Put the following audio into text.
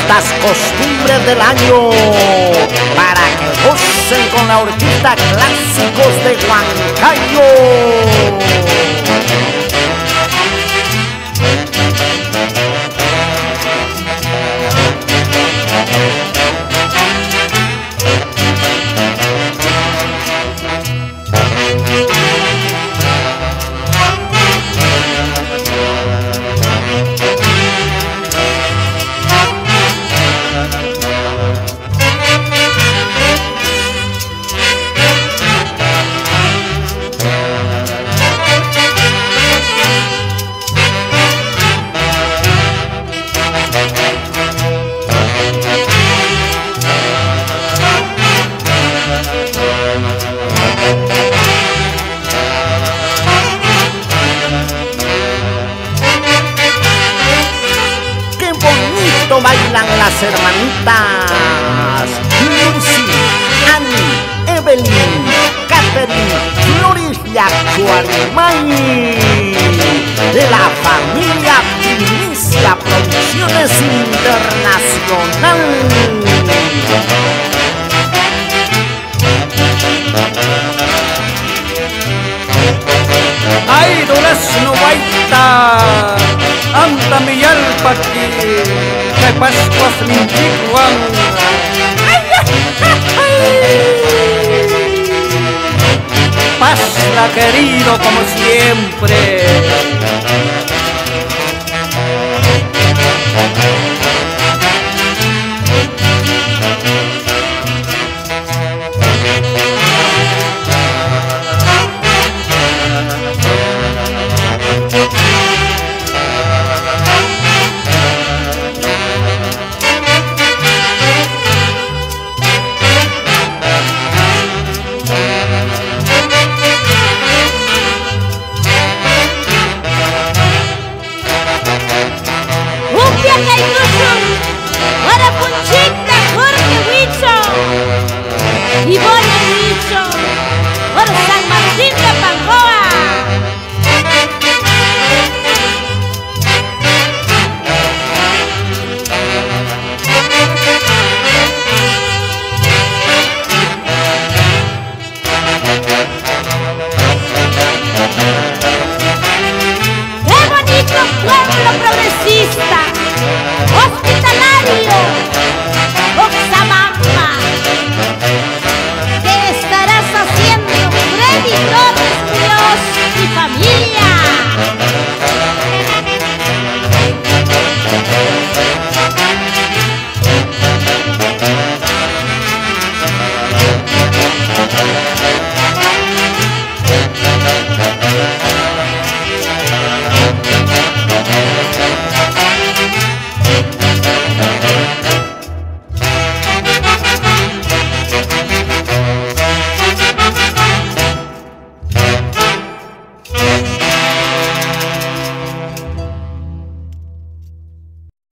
las costumbres del año para que gocen con la orquesta Clásicos de Huancayo. Bailan las hermanitas Lucy, Annie, Evelyn, Catherine, Floris y Acuarimay de la familia Primicia Producciones Internacional. Ay, durazno guaita, anta mi yalpaki, que pascuas minticuan. Pasla querido como siempre.